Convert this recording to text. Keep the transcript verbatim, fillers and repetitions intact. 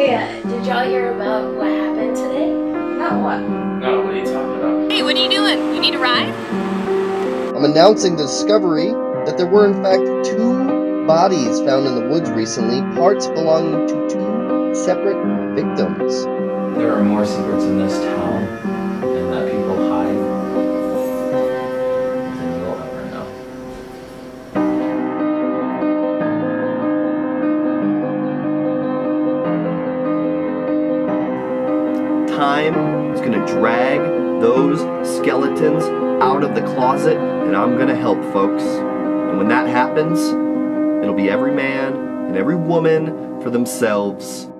Hey, uh, did y'all hear about what happened today? Not what? No, what are you talking about? Hey, what are you doing? You need a ride? I'm announcing the discovery that there were in fact two bodies found in the woods recently, parts belonging to two separate victims. There are more secrets in this town and that people hide than you'll ever know. Time is going to drag those skeletons out of the closet, and I'm going to help, folks. And when that happens, it'll be every man and every woman for themselves.